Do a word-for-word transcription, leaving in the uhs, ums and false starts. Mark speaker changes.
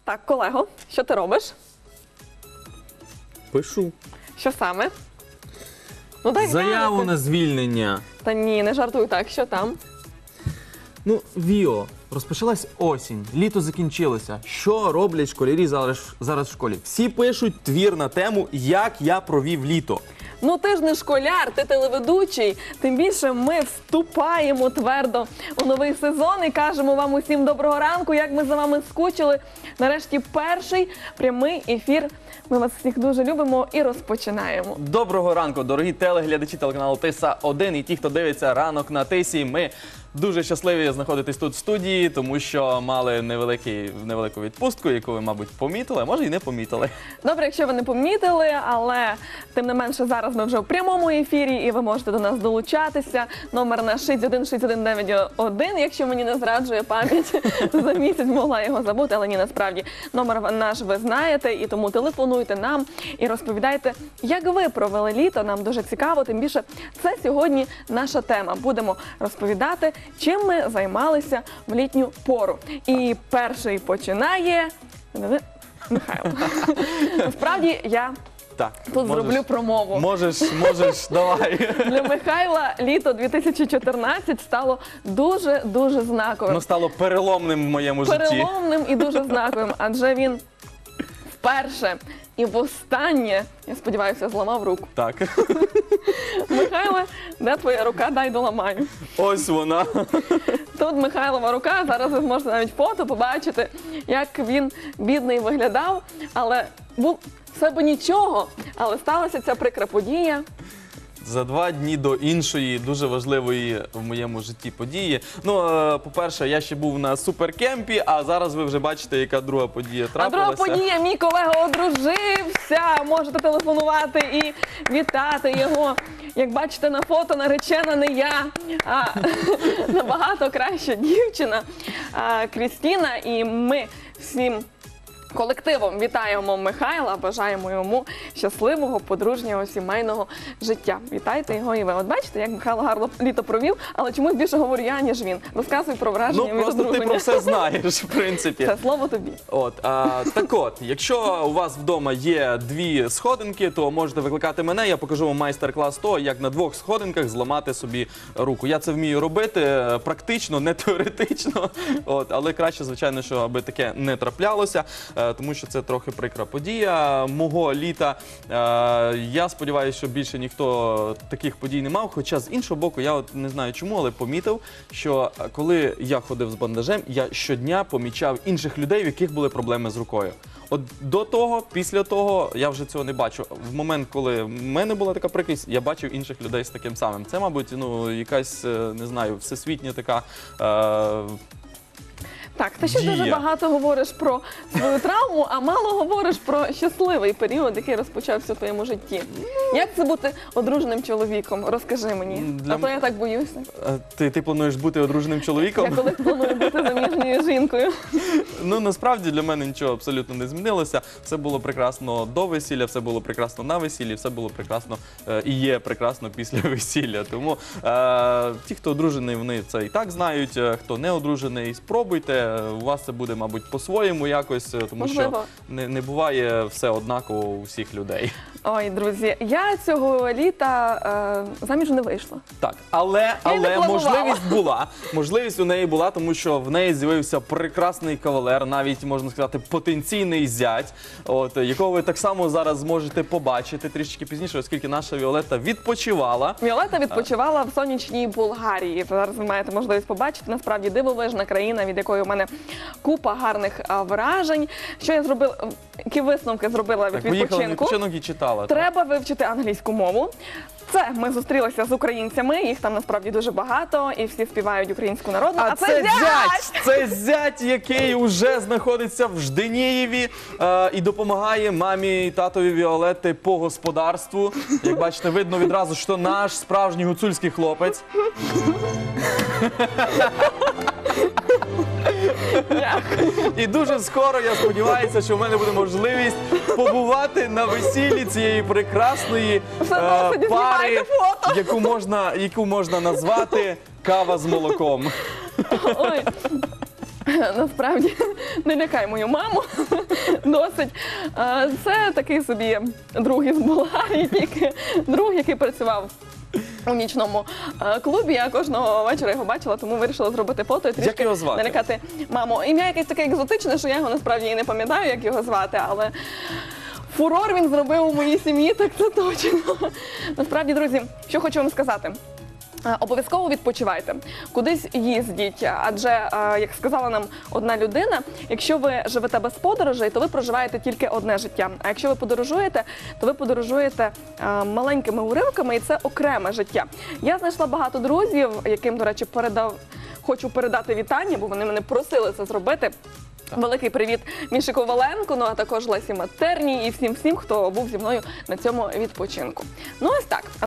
Speaker 1: Так, колего, що ти робиш?
Speaker 2: Пишу.
Speaker 1: Що саме? Ну, дай
Speaker 2: Заяву
Speaker 1: глянути.
Speaker 2: на звільнення.
Speaker 1: Та ні, не жартуй так, що там?
Speaker 2: Ну, Віо, розпочалась осінь, літо закінчилося. Що роблять школярі зараз, зараз в школі? Всі пишуть твір на тему «Як я провів літо».
Speaker 1: Ну ти ж не школяр, ти телеведучий. Тим більше ми вступаємо твердо у новий сезон і кажемо вам усім доброго ранку, як ми за вами скучили. Нарешті перший прямий ефір. Ми вас всіх дуже любимо і розпочинаємо.
Speaker 3: Доброго ранку, дорогі телеглядачі телеканалу Тиса один і ті, хто дивиться ранок на Тисі. Ми дуже щасливі знаходитись тут в студії, тому що мали невеликий, невелику відпустку, яку ви, мабуть, помітили, а може і не помітили.
Speaker 1: Добре, якщо ви не помітили, але тим не менше зараз ми вже в прямому ефірі і ви можете до нас долучатися. Номер наш шість один шість один дев'ять один, якщо мені не зраджує пам'ять, за місяць могла його забути, але ні, насправді. Номер наш ви знаєте, і тому телефонуйте нам і розповідайте, як ви провели літо, нам дуже цікаво, тим більше це сьогодні наша тема. Будемо розповідати, чим ми займалися в літню пору. І перший починає Михайло. Насправді я
Speaker 3: Так,
Speaker 1: тут
Speaker 3: можеш,
Speaker 1: зроблю промову.
Speaker 3: Можеш, можеш, давай.
Speaker 1: Для Михайла літо дві тисячі чотирнадцять стало дуже-дуже знаковим.
Speaker 3: Воно стало переломним в моєму житті.
Speaker 1: Переломним і дуже знаковим, адже він вперше і востаннє, я сподіваюся, зламав руку.
Speaker 3: Так,
Speaker 1: Михайле, де твоя рука? Дай доламаю.
Speaker 3: ось вона.
Speaker 1: Тут Михайлова рука, зараз ви зможете навіть фото побачити, як він бідний виглядав, але був все б нічого, але сталася ця прикра подія.
Speaker 3: За два дні до іншої дуже важливої в моєму житті події. Ну, е, по-перше, я ще був на суперкемпі, а зараз ви вже бачите, яка друга подія
Speaker 1: А
Speaker 3: трапилася.
Speaker 1: друга подія, мій колега одружився, можете телефонувати і вітати його. Як бачите на фото, наречена не я, а набагато краща дівчина а, Крістіна. І ми всім колективом вітаємо Михайла, бажаємо йому щасливого, подружнього, сімейного життя. Вітайте його і ви. От бачите, як Михайло гарно літо провів, але чомусь більше говорю я, ніж він. Розказуй про враження
Speaker 3: Ну,
Speaker 1: від
Speaker 3: просто ти
Speaker 1: одруження.
Speaker 3: про все знаєш, в принципі.
Speaker 1: Це слово тобі.
Speaker 3: От, а, так от, якщо у вас вдома є дві сходинки, то можете викликати мене, я покажу вам майстер-клас того, як на двох сходинках зламати собі руку. Я це вмію робити практично, не теоретично, от, але краще, звичайно, що аби таке не траплялося, тому що це трохи прикра подія мого літа. Я сподіваюся, що більше ніхто таких подій не мав, хоча з іншого боку, я от не знаю чому, але помітив, що коли я ходив з бандажем, я щодня помічав інших людей, в яких були проблеми з рукою. От до того, після того, я вже цього не бачу. В момент, коли в мене була така прикрість, я бачив інших людей з таким самим. Це, мабуть, ну, якась, не знаю, всесвітня така... Е
Speaker 1: Так, ти ще
Speaker 3: Дія.
Speaker 1: дуже багато говориш про свою травму, а мало говориш про щасливий період, який розпочався в твоєму житті. Як це бути одруженим чоловіком? Розкажи мені.
Speaker 3: Для
Speaker 1: А то
Speaker 3: м-
Speaker 1: я так боюся.
Speaker 3: Ти, ти плануєш бути одруженим чоловіком?
Speaker 1: Я колись планую бути заміжньою жінкою.
Speaker 3: Ну, насправді для мене нічого абсолютно не змінилося. Все було прекрасно до весілля, все було прекрасно на весіллі, все було прекрасно е, і є прекрасно після весілля. Тому е, ті, хто одружений, вони це і так знають. Е, Хто не одружений, спробуйте. У вас це буде, мабуть, по-своєму якось, е, тому
Speaker 1: Можливо.
Speaker 3: що не, не буває все однаково у всіх людей.
Speaker 1: Ой, друзі, я цього літа е, заміж не вийшла.
Speaker 3: Так, але,
Speaker 1: Я й не
Speaker 3: але
Speaker 1: планувала.
Speaker 3: можливість була. Можливість у неї була, тому що в неї з'явився прекрасний кавалер, навіть, можна сказати, потенційний зять, от, якого ви так само зараз зможете побачити трішки пізніше, оскільки наша Віолетта відпочивала.
Speaker 1: Віолетта відпочивала в сонячній Болгарії. Зараз ви маєте можливість побачити. Насправді дивовижна країна, від якої у мене купа гарних а, вражень. Що я зробила, які висновки зробила від
Speaker 3: Так, поїхала на
Speaker 1: відпочинку?
Speaker 3: відпочинок і читала. так.
Speaker 1: Треба вивчити англійську мову. Це ми зустрілися з українцями, їх там насправді дуже багато, і всі співають українську народну.
Speaker 3: А, це зять! Це зять, який уже знаходиться в Жденієві е, і допомагає мамі і татові Віолетти по господарству. Як бачите, видно відразу, що наш справжній гуцульський хлопець. І дуже скоро, я сподіваюся, що в мене буде можливість побувати на весіллі цієї прекрасної
Speaker 1: Все
Speaker 3: е,
Speaker 1: досить,
Speaker 3: пари,
Speaker 1: знімайте фото.
Speaker 3: яку можна, яку можна назвати кава з молоком.
Speaker 1: Ой. Насправді, не лякай мою маму. Досить. Е, Це такий собі друг із Болгарії, тільки друг, який працював у нічному е, клубі. Я кожного вечора його бачила, тому вирішила зробити фото і трішки
Speaker 3: його звати?
Speaker 1: налякати маму. Ім'я якесь таке екзотичне, що я його насправді і не пам'ятаю, як його звати, але фурор він зробив у моїй сім'ї, так це точно. Насправді, друзі, що хочу вам сказати. Е, Обов'язково відпочивайте, кудись їздіть, адже, е, як сказала нам одна людина, якщо ви живете без подорожей, то ви проживаєте тільки одне життя. А якщо ви подорожуєте, то ви подорожуєте е, маленькими уривками, і це окреме життя. Я знайшла багато друзів, яким, до речі, передав, хочу передати вітання, бо вони мене просили це зробити. Великий привіт Міші Коваленку, ну а також Лесі Матерній і всім-всім, хто був зі мною на цьому відпочинку. Ну ось так.